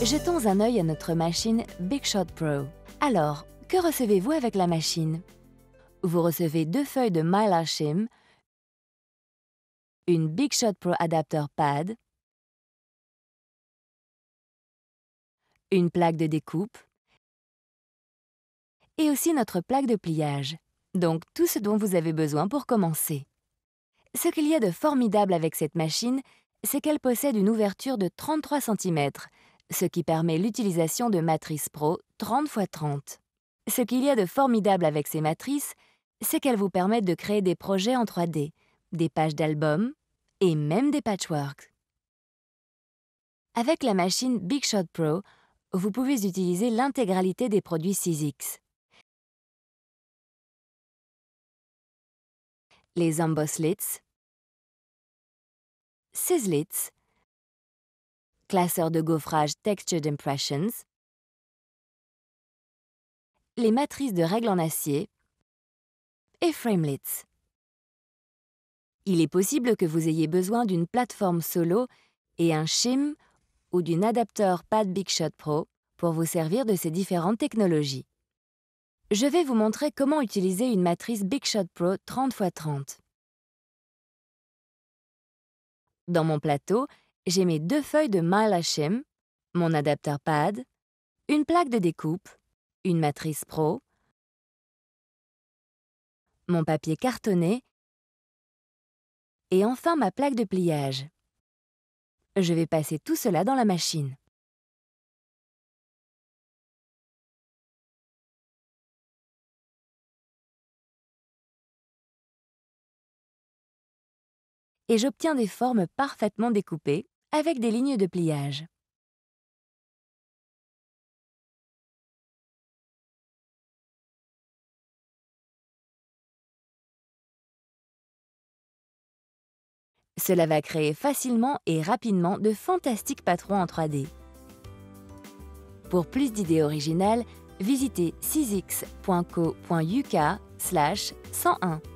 Jetons un œil à notre machine Big Shot Pro. Alors, que recevez-vous avec la machine? Vous recevez 2 feuilles de Mylar Shim, une Big Shot Pro Adapter Pad, une plaque de découpe et aussi notre plaque de pliage. Donc tout ce dont vous avez besoin pour commencer. Ce qu'il y a de formidable avec cette machine, c'est qu'elle possède une ouverture de 33 cm, ce qui permet l'utilisation de matrices Pro 30 x 30. Ce qu'il y a de formidable avec ces matrices, c'est qu'elles vous permettent de créer des projets en 3D, des pages d'albums et même des patchworks. Avec la machine Big Shot Pro, vous pouvez utiliser l'intégralité des produits Sizzix. Les Emboss-Lits, Sizzlits, classeurs de gaufrage Textured Impressions, les matrices de règles en acier et Framelits. Il est possible que vous ayez besoin d'une plateforme solo et un shim ou d'une adapteur Pad Big Shot Pro pour vous servir de ces différentes technologies. Je vais vous montrer comment utiliser une matrice Big Shot Pro 30 x 30. Dans mon plateau, j'ai mes 2 feuilles de Mylar Shim, mon adapteur Pad, une plaque de découpe, une matrice Pro, mon papier cartonné et enfin ma plaque de pliage. Je vais passer tout cela dans la machine. Et j'obtiens des formes parfaitement découpées avec des lignes de pliage. Cela va créer facilement et rapidement de fantastiques patrons en 3D. Pour plus d'idées originales, visitez sizzix.co.uk/101.